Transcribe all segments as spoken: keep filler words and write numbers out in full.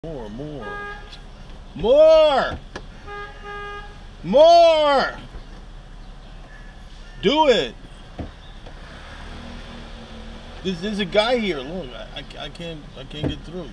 More, more. More! More! Do it! There's, there's a guy here. Look, I, I, I can't I can't get through.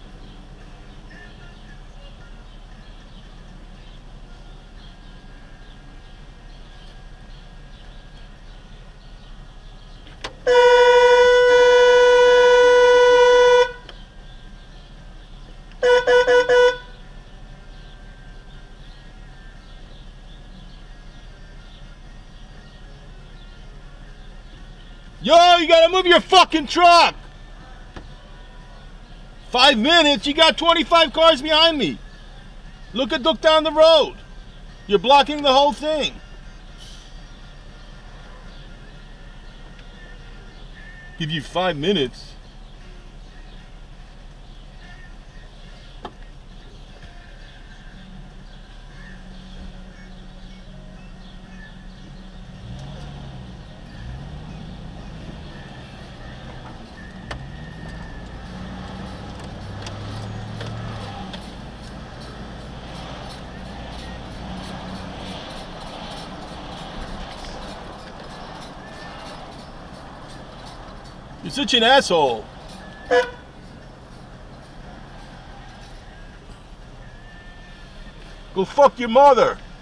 Yo, you gotta move your fucking truck! Five minutes? You got twenty-five cars behind me. Look at look down the road. You're blocking the whole thing. Give you five minutes. You're such an asshole. Go fuck your mother.